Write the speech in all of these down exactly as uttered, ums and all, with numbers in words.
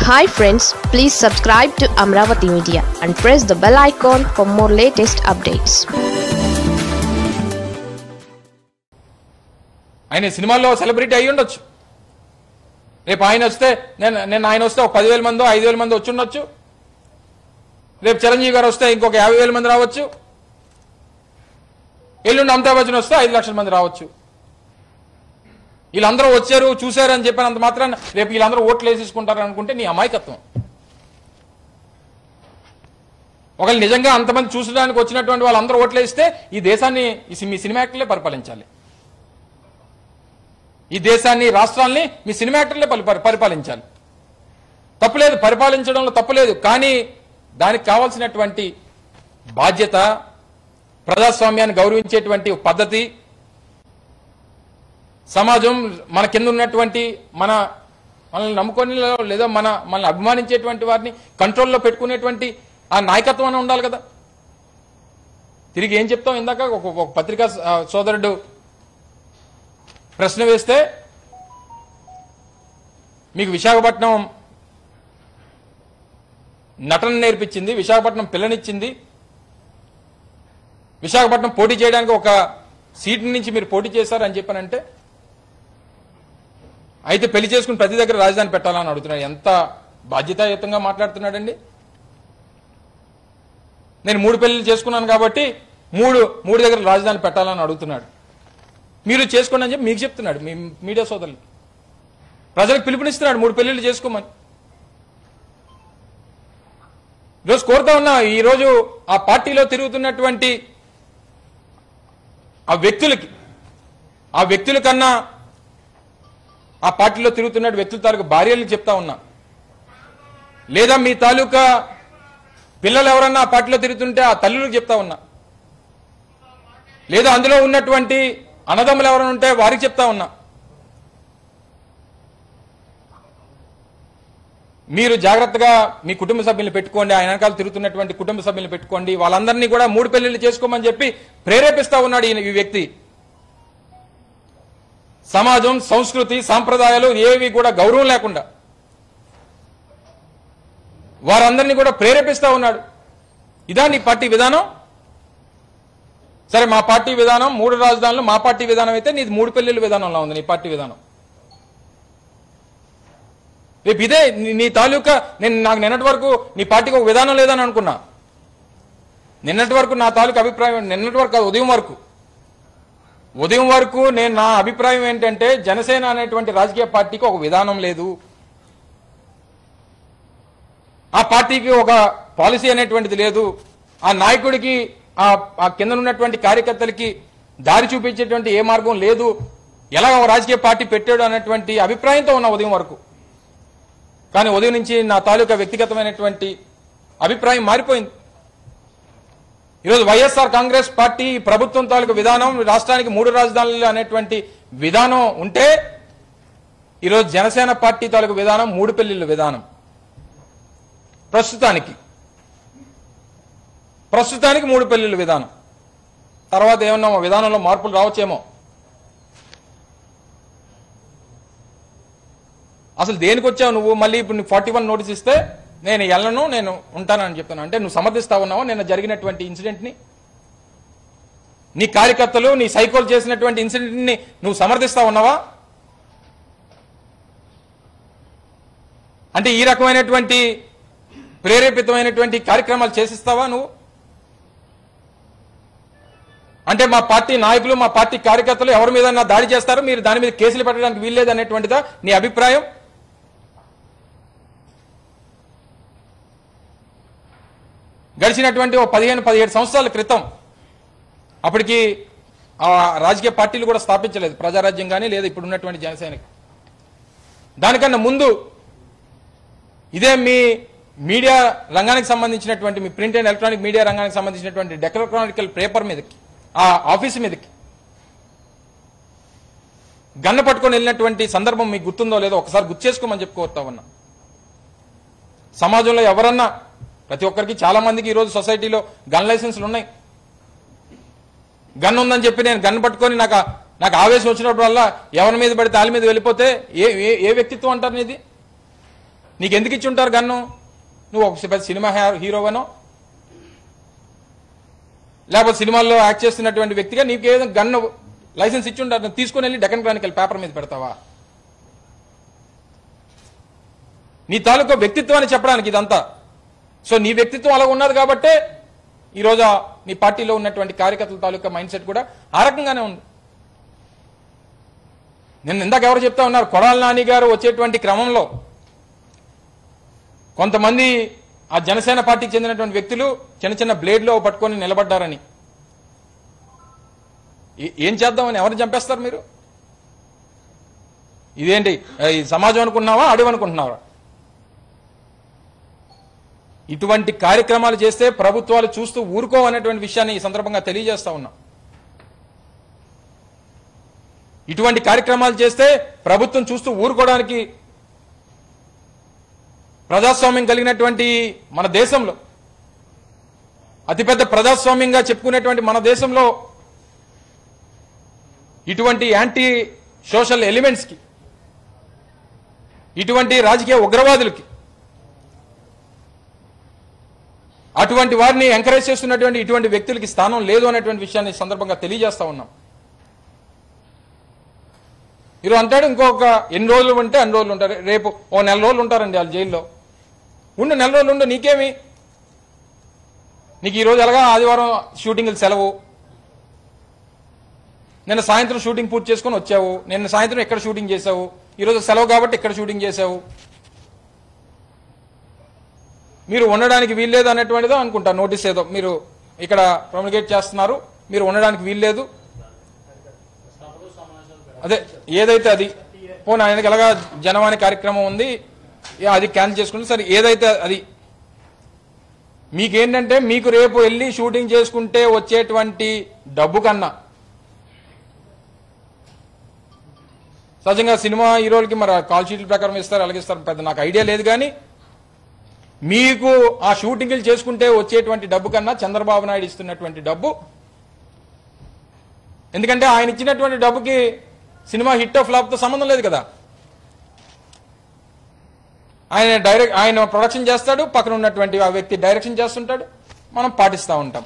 Hi friends, please subscribe to Amravati Media and press the bell icon for more latest updates. ఆయన సినిమాల్లో celebrity అయ్యి ఉండొచ్చు. రేపు ఆయన వస్తే నేను నేను ఆయన వస్తే ఒక పదివేల మందో ఐదు వేల మంది వచ్చి ఉండొచ్చు. రేపు చిరంజీవి గారు వస్తే ఇంకొక యాభై వేల మంది రావచ్చు. ఎల్లుండి అమితాబ్ బచ్చన్ వస్తే ఐదు లక్షల మంది రావచ్చు. వీళ్ళందరూ వచ్చారు చూశారు అని చెప్పినంత మాత్రాన రేపు వీళ్ళందరూ ఓట్లు వేసేసుకుంటారు అనుకుంటే నీ అమాయకత్వం. ఒకళ్ళు నిజంగా అంతమంది చూసడానికి వచ్చినటువంటి వాళ్ళందరూ ఓట్లు వేస్తే ఈ దేశాన్ని మీ సినిమా యాక్టర్లే పరిపాలించాలి. ఈ దేశాన్ని రాష్ట్రాల్ని మీ సినిమా యాక్టర్లే పరిపాలించాలి. తప్పులేదు, పరిపాలించడంలో తప్పులేదు. కానీ దానికి కావాల్సినటువంటి బాధ్యత, ప్రజాస్వామ్యాన్ని గౌరవించేటువంటి పద్ధతి, సమాజం మన కింద ఉన్నటువంటి మన మనల్ని నమ్ముకొని లేదా మన మనల్ని అభిమానించేటువంటి వారిని కంట్రోల్లో పెట్టుకునేటువంటి ఆ నాయకత్వం అని ఉండాలి కదా. తిరిగి ఏం చెప్తాం? ఇందాక ఒక పత్రికా సోదరుడు ప్రశ్న వేస్తే మీకు విశాఖపట్నం నటన నేర్పించింది, విశాఖపట్నం పిల్లనిచ్చింది, విశాఖపట్నం పోటీ చేయడానికి ఒక సీట్ నుంచి మీరు పోటీ చేశారని చెప్పానంటే అయితే పెళ్లి చేసుకుని ప్రతి దగ్గర రాజధాని పెట్టాలని అడుగుతున్నాడు. ఎంత బాధ్యతాయుతంగా మాట్లాడుతున్నాడండి. నేను మూడు పెళ్లిళ్ళు చేసుకున్నాను కాబట్టి మూడు మూడు దగ్గర రాజధాని పెట్టాలని అడుగుతున్నాడు. మీరు చేసుకోండి అని చెప్పి మీకు చెప్తున్నాడు మీ మీడియా సోదరులు. ప్రజలకు పిలుపునిస్తున్నాడు మూడు పెళ్లిళ్ళు చేసుకోమని. ఈరోజు కోరుతా ఉన్నా, ఈరోజు ఆ పార్టీలో తిరుగుతున్నటువంటి ఆ వ్యక్తులకి ఆ వ్యక్తుల కన్నా ఆ పార్టీలో తిరుగుతున్న వ్యక్తుల తాలూకు భార్యలకు చెప్తా ఉన్నా, లేదా మీ తాలూకా పిల్లలు ఎవరన్నా ఆ పార్టీలో తిరుగుతుంటే ఆ తల్లులకు చెప్తా ఉన్నా, లేదా అందులో ఉన్నటువంటి అన్నదమ్ములు ఎవరైనా ఉంటే వారికి చెప్తా ఉన్నా, మీరు జాగ్రత్తగా మీ కుటుంబ సభ్యులను పెట్టుకోండి, ఆయన వెనకాల తిరుగుతున్నటువంటి కుటుంబ సభ్యులను పెట్టుకోండి, వాళ్ళందరినీ కూడా మూడు పెళ్లిళ్ళు చేసుకోమని చెప్పి ప్రేరేపిస్తా ఉన్నాడు ఈ వ్యక్తి. సమాజం, సంస్కృతి, సాంప్రదాయాలు ఏవి కూడా గౌరవం లేకుండా వారందరినీ కూడా ప్రేరేపిస్తా ఉన్నాడు. ఇదా నీ పార్టీ విధానం? సరే, మా పార్టీ విధానం మూడు రాజధానులు మా పార్టీ విధానం అయితే నీది మూడు పెళ్లిళ్ళ విధానంలో ఉంది నీ పార్టీ విధానం. రేపు ఇదే నీ తాలూకా నేను నాకు నిన్నటి వరకు నీ పార్టీకి ఒక విధానం లేదని అనుకున్నా. నిన్నటి వరకు నా తాలూకా అభిప్రాయం, నిన్నటి వరకు ఉదయం వరకు ఉదయం వరకు నేను నా అభిప్రాయం ఏంటంటే జనసేన అనేటువంటి రాజకీయ పార్టీకి ఒక విధానం లేదు, ఆ పార్టీకి ఒక పాలసీ అనేటువంటిది లేదు, ఆ నాయకుడికి ఆ కింద ఉన్నటువంటి కార్యకర్తలకి దారి చూపించేటువంటి ఏ మార్గం లేదు, ఎలా ఒక రాజకీయ పార్టీ పెట్టాడు అనేటువంటి అభిప్రాయంతో ఉన్న ఉదయం వరకు. కానీ ఉదయం నుంచి నా తాలూకా వ్యక్తిగతమైనటువంటి అభిప్రాయం మారిపోయింది. ఈరోజు వైఎస్ఆర్ కాంగ్రెస్ పార్టీ ప్రభుత్వం తాలూకు విధానం రాష్ట్రానికి మూడు రాజధానులు అనేటువంటి విధానం ఉంటే, ఈరోజు జనసేన పార్టీ తాలూకు విధానం మూడు పెళ్లిళ్ళ విధానం. ప్రస్తుతానికి ప్రస్తుతానికి మూడు పెళ్లిళ్ళ విధానం. తర్వాత ఏమన్నా విధానంలో మార్పులు రావచ్చేమో. అసలు దేనికి వచ్చావు నువ్వు? మళ్ళీ ఇప్పుడు నువ్వు ఫార్టీ వన్ నోటీస్ ఇస్తే నేను వెళ్ళను, నేను ఉంటానని చెప్తాను అంటే నువ్వు సమర్థిస్తా ఉన్నావా నిన్న జరిగినటువంటి ఇన్సిడెంట్ ని? నీ కార్యకర్తలు నీ సైకోలు చేసినటువంటి ఇన్సిడెంట్ ని నువ్వు సమర్థిస్తా ఉన్నావా? అంటే ఈ రకమైనటువంటి ప్రేరేపితమైనటువంటి కార్యక్రమాలు చేసిస్తావా నువ్వు? అంటే మా పార్టీ నాయకులు మా పార్టీ కార్యకర్తలు ఎవరి మీద దాడి చేస్తారు, మీరు దాని మీద కేసులు పెట్టడానికి వీల్లేదు అనేటువంటిదా నీ అభిప్రాయం? గడిచినటువంటి ఒక పదిహేను పదిహేడు సంవత్సరాల క్రితం అప్పటికి ఆ రాజకీయ పార్టీలు కూడా స్థాపించలేదు, ప్రజారాజ్యం కానీ లేదా ఇప్పుడు ఉన్నటువంటి జనసేనకి. దానికన్నా ముందు ఇదే మీ మీడియా రంగానికి సంబంధించినటువంటి మీ ప్రింట్ అండ్ ఎలక్ట్రానిక్ మీడియా రంగానికి సంబంధించినటువంటి డెక్లరానికల్ పేపర్ మీదకి, ఆ ఆఫీసు మీదకి గన్న పట్టుకొని వెళ్ళినటువంటి సందర్భం మీకు గుర్తుందో లేదో ఒకసారి గుర్తు చేసుకోమని చెప్పుకోవతా ఉన్నా. సమాజంలో ఎవరన్నా, ప్రతి ఒక్కరికి చాలా మందికి ఈరోజు సొసైటీలో గన్ లైసెన్సులు ఉన్నాయి. గన్ ఉందని చెప్పి నేను గన్ పట్టుకొని నాకు నాకు ఆవేశం వచ్చినప్పుడల్లా ఎవరి మీద పడితే వాళ్ళ మీద వెళ్ళిపోతే ఏ ఏ వ్యక్తిత్వం అంటారు ఇది? నీకు ఎందుకు ఇచ్చి ఉంటారు గన్ను? నువ్వు ఒక పెద్ద సినిమా హీరోవనో లేకపోతే సినిమాల్లో యాక్ట్ చేస్తున్నటువంటి వ్యక్తిగా నీకు ఏదో గన్ను లైసెన్స్ ఇచ్చి ఉంటారు, తీసుకుని వెళ్ళి డెక్కన్ క్రానికల్ పేపర్ మీద పెడతావా? నీ తాలూకా వ్యక్తిత్వాన్ని చెప్పడానికి ఇదంతా. సో నీ వ్యక్తిత్వం అలా ఉన్నది కాబట్టే ఈరోజు నీ పార్టీలో ఉన్నటువంటి కార్యకర్తల తాలూకా మైండ్ సెట్ కూడా ఆ రకంగానే ఉంది. నేను ఇందాక ఎవరు చెప్తా ఉన్నారు, కొడాలి నాని గారు వచ్చేటువంటి క్రమంలో కొంతమంది ఆ జనసేన పార్టీకి చెందినటువంటి వ్యక్తులు చిన్న చిన్న బ్లేడ్లో పట్టుకొని నిలబడ్డారని. ఏం చేద్దామని ఎవరిని చంపేస్తారు మీరు? ఇదేంటి ఈ సమాజం అనుకున్నావా, అడవి అనుకుంటున్నావా? ఇటువంటి కార్యక్రమాలు చేస్తే ప్రభుత్వాలు చూస్తూ ఊరుకోవనేటువంటి విషయాన్ని ఈ సందర్భంగా తెలియజేస్తా ఉన్నాం. ఇటువంటి కార్యక్రమాలు చేస్తే ప్రభుత్వం చూస్తూ ఊరుకోవడానికి ప్రజాస్వామ్యం కలిగినటువంటి మన దేశంలో, అతిపెద్ద ప్రజాస్వామ్యంగా చెప్పుకునేటువంటి మన దేశంలో ఇటువంటి యాంటీ సోషల్ ఎలిమెంట్స్కి, ఇటువంటి రాజకీయ ఉగ్రవాదులకి, అటువంటి వారిని ఎంకరేజ్ చేస్తున్నటువంటి ఇటువంటి వ్యక్తులకి స్థానం లేదు అనేటువంటి విషయాన్ని సందర్భంగా తెలియజేస్తా ఉన్నాం. ఈరోజు అంటాడు ఇంకొక ఎన్ని రోజులు ఉంటే అన్ని రోజులు ఉంటారు, రేపు ఓ నెల రోజులు ఉంటారండి వాళ్ళు జైల్లో. ఉండు, నెల రోజులు ఉండు, నీకేమి? నీకు ఈరోజు ఎలాగా ఆదివారం షూటింగ్లు సెలవు, నిన్న సాయంత్రం షూటింగ్ పూర్తి చేసుకుని వచ్చావు, నిన్న సాయంత్రం ఎక్కడ షూటింగ్ చేసావు, ఈరోజు సెలవు కాబట్టి ఇక్కడ షూటింగ్ చేసావు. మీరు ఉండడానికి వీల్లేదు అనేటువంటిదో అనుకుంటా నోటీస్ ఏదో మీరు ఇక్కడ కమ్యూనికేట్ చేస్తున్నారు, మీరు ఉండడానికి వీల్లేదు, అదే ఏదైతే అది పోనీ ఆయనకి ఎలాగా జనవాణి కార్యక్రమం ఉంది అది క్యాన్సిల్ చేసుకుంటే సరే, ఏదైతే అది మీకేంటంటే మీకు రేపు వెళ్ళి షూటింగ్ చేసుకుంటే వచ్చేటువంటి డబ్బు కన్నా సహజంగా సినిమా హీరోలకి మరి కాల్ షీట్ల ప్రకారం ఇస్తారు, అలాగే ఇస్తారు, పెద్ద నాకు ఐడియా లేదు. కానీ మీకు ఆ షూటింగ్లు చేసుకుంటే వచ్చేటువంటి డబ్బు కన్నా చంద్రబాబు నాయుడు ఇస్తున్నటువంటి డబ్బు, ఎందుకంటే ఆయన ఇచ్చినటువంటి డబ్బుకి సినిమా హిట్ ఫ్లాప్ తో సంబంధం లేదు కదా. ఆయన డైరెక్ట్ ఆయన ప్రొడక్షన్ చేస్తాడు, పక్కన ఉన్నటువంటి ఆ వ్యక్తి డైరెక్షన్ చేస్తుంటాడు, మనం పాటిస్తూ ఉంటాం.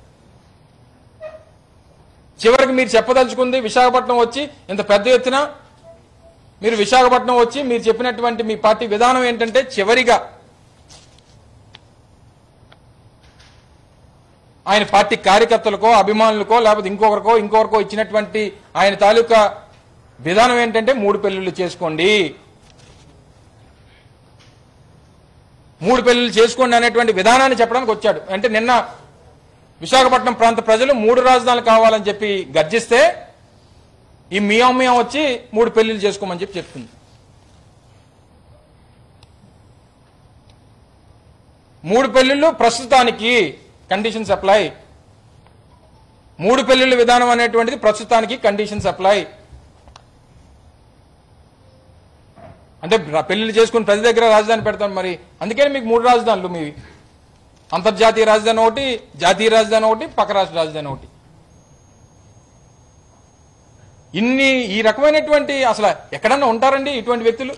చివరికి మీరు చెప్పదలుచుకుంది విశాఖపట్నం వచ్చి ఇంత పెద్ద ఎత్తున మీరు విశాఖపట్నం వచ్చి మీరు చెప్పినటువంటి మీ పార్టీ విధానం ఏంటంటే చివరిగా ఆయన పార్టీ కార్యకర్తలకో అభిమానులకో లేకపోతే ఇంకొకరికో ఇంకొకరికో ఇచ్చినటువంటి ఆయన తాలూకా విధానం ఏంటంటే మూడు పెళ్లిళ్ళు చేసుకోండి, మూడు పెళ్లిళ్ళు చేసుకోండి అనేటువంటి విధానాన్ని చెప్పడానికి వచ్చాడు. అంటే నిన్న విశాఖపట్నం ప్రాంత ప్రజలు మూడు రాజధానులు కావాలని చెప్పి గర్జిస్తే ఈ మియాం మియాం వచ్చి మూడు పెళ్లిళ్ళు చేసుకోమని చెప్పి చెప్తుంది. మూడు పెళ్లిళ్ళు ప్రస్తుతానికి కండిషన్స్ అప్లై, మూడు పెళ్లిళ్ళ విధానం అనేటువంటిది ప్రస్తుతానికి కండిషన్స్ అప్లై. అంటే పెళ్లిళ్ళు చేసుకుని ప్రతి దగ్గర రాజధాని పెడతాం, మరి అందుకని మీకు మూడు రాజధానులు మీవి, అంతర్జాతీయ రాజధాని ఒకటి, జాతీయ రాజధాని ఒకటి, పక్క రాష్ట్ర రాజధాని ఒకటి. ఇన్ని ఈ రకమైనటువంటి అసలు ఎక్కడన్నా ఉంటారండి ఇటువంటి వ్యక్తులు?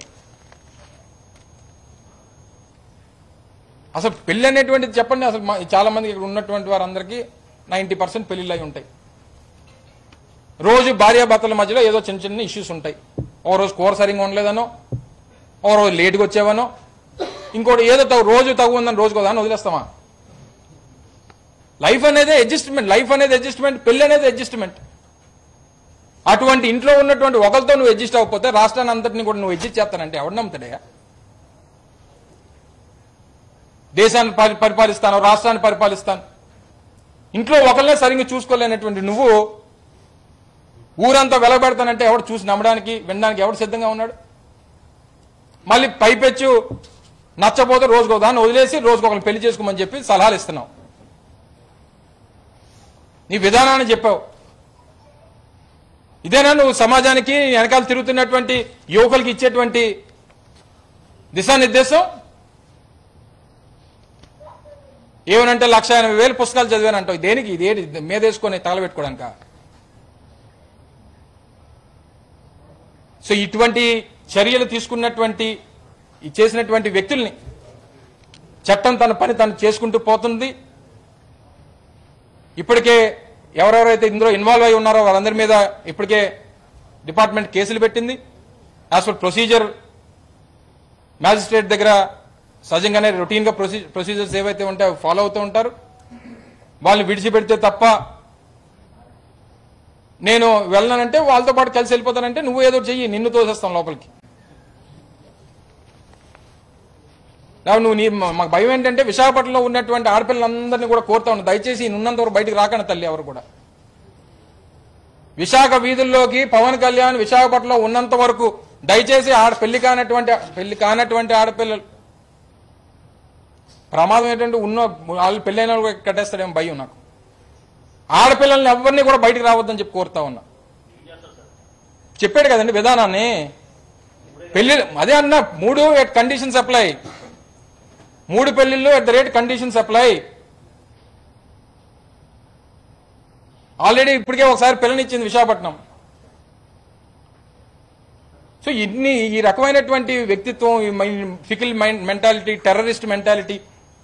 అసలు పెళ్లి అనేటువంటిది చెప్పండి. అసలు చాలా మంది ఇక్కడ ఉన్నటువంటి వారందరికీ నైంటీ పర్సెంట్ పెళ్లిళ్ళు అయి ఉంటాయి. రోజు భార్యాభర్తల మధ్యలో ఏదో చిన్న చిన్న ఇష్యూస్ ఉంటాయి. ఓ రోజు కూర సరిగ్గా ఉండలేదనో, ఓ రోజు లేటుగా వచ్చేవనో, ఇంకోటి ఏదో తగు రోజు తగు ఉందని రోజు కదా అని వదిలేస్తామా? లైఫ్ అనేది అడ్జస్ట్మెంట్, లైఫ్ అనేది అడ్జస్ట్మెంట్, పెళ్లి అనేది అడ్జస్ట్మెంట్. అటువంటి ఇంట్లో ఉన్నటువంటి ఒకరితో నువ్వు అడ్జస్ట్ అవ్వకపోతే రాష్ట్రాన్ని అంతటిని కూడా నువ్వు అడ్జస్ట్ చేస్తానంటే ఎవడు నమ్ముతాడయ్యా? దేశాన్ని పరిపాలిస్తాను, రాష్ట్రాన్ని పరిపాలిస్తాను, ఇంట్లో ఒకరినే సరిగ్గా చూసుకోలేనటువంటి నువ్వు ఊరంతా వెలబెడతానంటే ఎవడు చూసి నమ్మడానికి వినడానికి ఎవడు సిద్ధంగా ఉన్నాడు? మళ్ళీ పైపెచ్చు నచ్చపోతే రోజుకో దాన్ని వదిలేసి రోజుకు ఒకరిని పెళ్లి చేసుకోమని చెప్పి సలహాలు ఇస్తున్నావు. నీ విధానాన్ని చెప్పావు. ఇదేనా నువ్వు సమాజానికి వెనకాల తిరుగుతున్నటువంటి యువకులకి ఇచ్చేటువంటి దిశానిర్దేశం? ఏమనంటే లక్ష ఎనభై వేలు పుస్తకాలు చదివానంటావు. దేనికి? ఇది ఏంటి మీద వేసుకొని తగలబెట్టుకోవడానిక? సో ఇటువంటి చర్యలు తీసుకున్నటువంటి చేసినటువంటి వ్యక్తుల్ని చట్టం తన పని తను చేసుకుంటూ పోతుంది. ఇప్పటికే ఎవరెవరైతే ఇందులో ఇన్వాల్వ్ అయి ఉన్నారో వాళ్ళందరి మీద ఇప్పటికే డిపార్ట్మెంట్ కేసులు పెట్టింది. యాజ్ పర్ ప్రొసీజర్ మ్యాజిస్ట్రేట్ దగ్గర సహజంగానే రొటీన్గా ప్రొసీ ప్రొసీజర్స్ ఏవైతే ఉంటాయో ఫాలో అవుతూ ఉంటారు. వాళ్ళని విడిచిపెడితే తప్ప నేను వెళ్ళనంటే వాళ్ళతో పాటు కలిసి వెళ్ళిపోతానంటే నువ్వు ఏదో చెయ్యి, నిన్ను తోసేస్తాం లోపలికి. నువ్వు నీ మాకు భయం ఏంటంటే విశాఖపట్నంలో ఉన్నటువంటి ఆడపిల్లలందరినీ కూడా కోరుతా ఉన్నాను, దయచేసి ఉన్నంత వరకు బయటికి రాకండి తల్లి. ఎవరు కూడా విశాఖ వీధుల్లోకి పవన్ కళ్యాణ్ విశాఖపట్నంలో ఉన్నంత వరకు దయచేసి ఆడ పెళ్లి కానటువంటి పెళ్లి కానటువంటి ఆడపిల్లలు ప్రమాదం ఏంటంటే ఉన్న వాళ్ళు పెళ్ళైన వాళ్ళు కట్టేస్తాడేమో భయం నాకు. ఆడపిల్లల్ని ఎవరిని కూడా బయటికి రావద్దని చెప్పి కోరుతా ఉన్నా. చెప్పాడు కదండి విధానాన్ని. పెళ్లి అదే అన్న మూడు ఎట్ కండిషన్స్ అప్లై, మూడు పెళ్లిళ్ళు at the rate conditions apply. Already ఇప్పటికే ఒకసారి పిల్లనిచ్చింది విశాఖపట్నం. సో ఇన్ని ఈ రకమైనటువంటి వ్యక్తిత్వం, ఫికిల్ మెంటాలిటీ, టెర్రరిస్ట్ మెంటాలిటీ,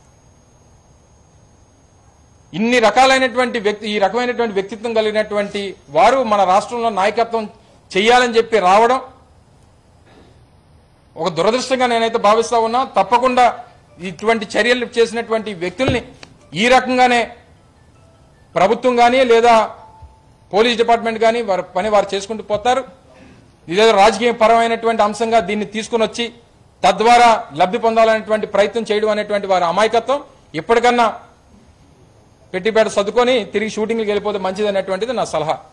ఇన్ని రకాలైనటువంటి వ్యక్తి ఈ రకమైనటువంటి వ్యక్తిత్వం కలిగినటువంటి వారు మన రాష్ట్రంలో నాయకత్వం చెయ్యాలని చెప్పి రావడం ఒక దురదృష్టంగా నేనైతే భావిస్తా ఉన్నా. తప్పకుండా ఇటువంటి చర్యలు చేసినటువంటి వ్యక్తుల్ని ఈ రకంగానే ప్రభుత్వం కానీ లేదా పోలీస్ డిపార్ట్మెంట్ కానీ వారి పని వారు చేసుకుంటూ పోతారు. ఇదేదో రాజకీయ పరమైనటువంటి అంశంగా దీన్ని తీసుకుని వచ్చి తద్వారా లబ్ధి పొందాలనేటువంటి ప్రయత్నం చేయడం అనేటువంటి వారి అమాయకత్వం. ఇప్పటికన్నా పెట్టిపేట సర్దుకొని తిరిగి షూటింగ్కి వెళ్ళిపోతే మంచిది అనేటువంటిది నా సలహా.